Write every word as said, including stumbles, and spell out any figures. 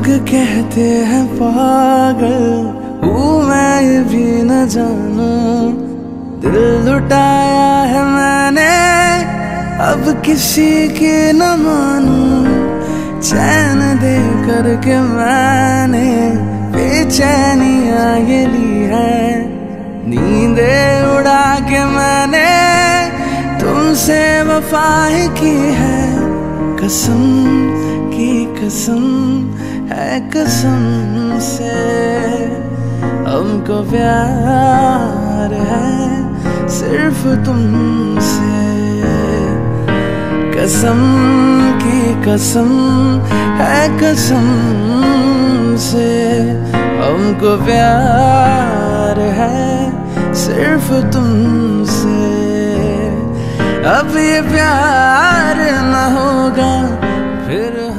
लोग कहते हैं पागल हूँ मैं, ये भी न जानूं दिल लुटाया है मैंने, अब किसी की न मानूं। चैन दे करके मैंने बेचैनियाँ ये ली है, नींदे उड़ा के मैंने तुमसे वफा ही की है। कसम की कसम है कसम से, हमको प्यार है सिर्फ तुमसे। कसम की कसम है कसम से, हमको प्यार है सिर्फ तुमसे। अब ये प्यार न होगा फिर